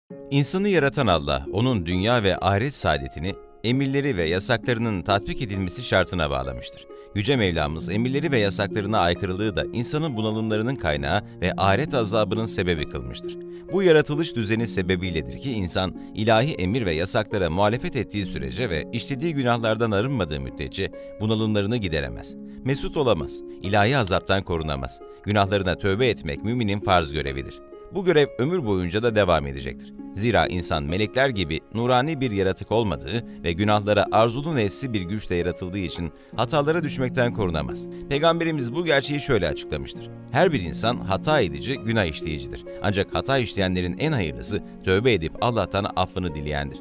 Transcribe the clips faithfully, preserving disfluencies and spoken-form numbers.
İnsanı yaratan Allah, onun dünya ve ahiret saadetini, emirleri ve yasaklarının tatbik edilmesi şartına bağlamıştır. Yüce Mevlamız, emirleri ve yasaklarına aykırılığı da insanın bunalımlarının kaynağı ve ahiret azabının sebebi kılmıştır. Bu yaratılış düzeni sebebiyledir ki insan, ilahi emir ve yasaklara muhalefet ettiği sürece ve işlediği günahlardan arınmadığı müddetçe bunalımlarını gideremez. Mesut olamaz, ilahi azaptan korunamaz. Günahlarına tövbe etmek müminin farz görevidir. Bu görev ömür boyunca da devam edecektir. Zira insan melekler gibi nurani bir yaratık olmadığı ve günahlara arzulu nefsi bir güçle yaratıldığı için hatalara düşmekten korunamaz. Peygamberimiz bu gerçeği şöyle açıklamıştır. Her bir insan hata edici, günah işleyicidir. Ancak hata işleyenlerin en hayırlısı tövbe edip Allah'tan affını dileyendir.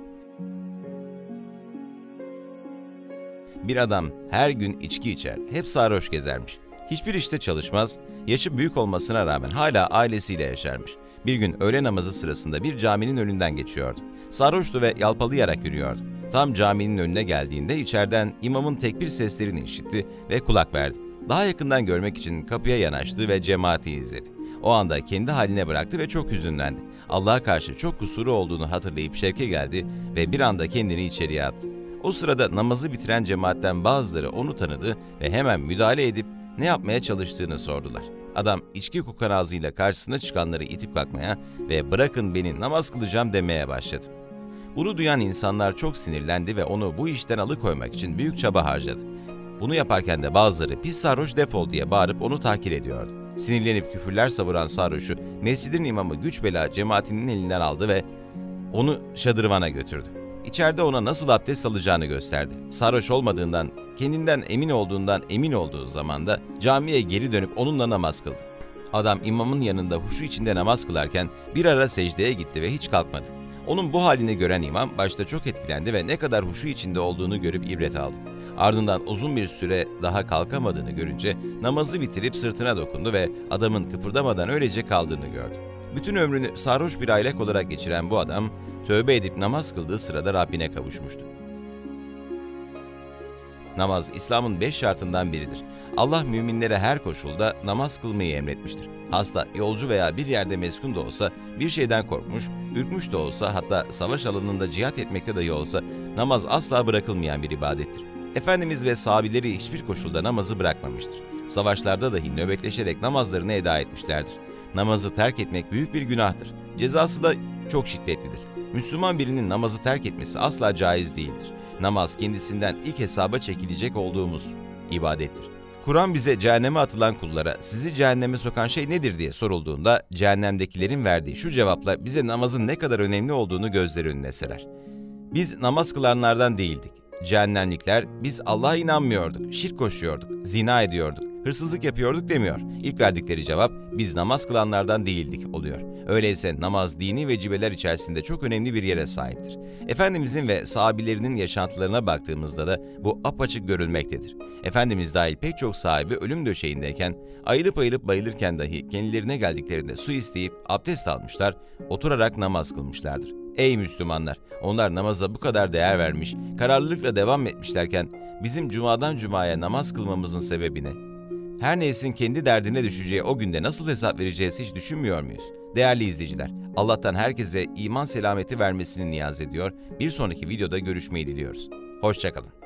Bir adam her gün içki içer, hep sarhoş gezermiş. Hiçbir işte çalışmaz, yaşı büyük olmasına rağmen hala ailesiyle yaşarmış. Bir gün öğle namazı sırasında bir caminin önünden geçiyordu. Sarhoştu ve yalpalayarak yürüyordu. Tam caminin önüne geldiğinde içeriden imamın tekbir seslerini işitti ve kulak verdi. Daha yakından görmek için kapıya yanaştı ve cemaati izledi. O anda kendi haline bıraktı ve çok hüzünlendi. Allah'a karşı çok kusuru olduğunu hatırlayıp şevke geldi ve bir anda kendini içeriye attı. O sırada namazı bitiren cemaatten bazıları onu tanıdı ve hemen müdahale edip ne yapmaya çalıştığını sordular. Adam içki kokan ağzıyla karşısına çıkanları itip kalkmaya ve "Bırakın beni, namaz kılacağım" demeye başladı. Bunu duyan insanlar çok sinirlendi ve onu bu işten alıkoymak için büyük çaba harcadı. Bunu yaparken de bazıları "Pis sarhoş, defol" diye bağırıp onu tahkir ediyordu. Sinirlenip küfürler savuran sarhoşu mescidin imamı güç bela cemaatinin elinden aldı ve onu şadırvana götürdü. İçeride ona nasıl abdest alacağını gösterdi. Sarhoş olmadığından, kendinden emin olduğundan emin olduğu zaman da camiye geri dönüp onunla namaz kıldı. Adam imamın yanında huşu içinde namaz kılarken bir ara secdeye gitti ve hiç kalkmadı. Onun bu halini gören imam başta çok etkilendi ve ne kadar huşu içinde olduğunu görüp ibret aldı. Ardından uzun bir süre daha kalkamadığını görünce namazı bitirip sırtına dokundu ve adamın kıpırdamadan öylece kaldığını gördü. Bütün ömrünü sarhoş bir aylak olarak geçiren bu adam, tövbe edip namaz kıldığı sırada Rabbine kavuşmuştu. Namaz, İslam'ın beş şartından biridir. Allah müminlere her koşulda namaz kılmayı emretmiştir. Hasta, yolcu veya bir yerde meskun da olsa, bir şeyden korkmuş, ürkmüş de olsa, hatta savaş alanında cihat etmekte dahi olsa, namaz asla bırakılmayan bir ibadettir. Efendimiz ve sahabileri hiçbir koşulda namazı bırakmamıştır. Savaşlarda dahi nöbetleşerek namazlarını eda etmişlerdir. Namazı terk etmek büyük bir günahtır. Cezası da çok şiddetlidir. Müslüman birinin namazı terk etmesi asla caiz değildir. Namaz kendisinden ilk hesaba çekilecek olduğumuz ibadettir. Kur'an bize cehenneme atılan kullara "Sizi cehenneme sokan şey nedir?" diye sorulduğunda cehennemdekilerin verdiği şu cevapla bize namazın ne kadar önemli olduğunu gözler önüne serer. Biz namaz kılanlardan değildik. Cehennemlikler biz Allah'a inanmıyorduk, şirk koşuyorduk, zina ediyorduk, hırsızlık yapıyorduk demiyor. İlk verdikleri cevap biz namaz kılanlardan değildik oluyor. Öyleyse namaz dini vecibeler içerisinde çok önemli bir yere sahiptir. Efendimizin ve sahabilerinin yaşantılarına baktığımızda da bu apaçık görülmektedir. Efendimiz dahil pek çok sahibi ölüm döşeğindeyken, ayılıp ayılıp bayılırken dahi kendilerine geldiklerinde su isteyip abdest almışlar, oturarak namaz kılmışlardır. Ey Müslümanlar! Onlar namaza bu kadar değer vermiş, kararlılıkla devam etmişlerken bizim cumadan cumaya namaz kılmamızın sebebi ne? Her nefsin kendi derdine düşeceği o günde nasıl hesap vereceğiz hiç düşünmüyor muyuz? Değerli izleyiciler, Allah'tan herkese iman selameti vermesini niyaz ediyor. Bir sonraki videoda görüşmeyi diliyoruz. Hoşça kalın.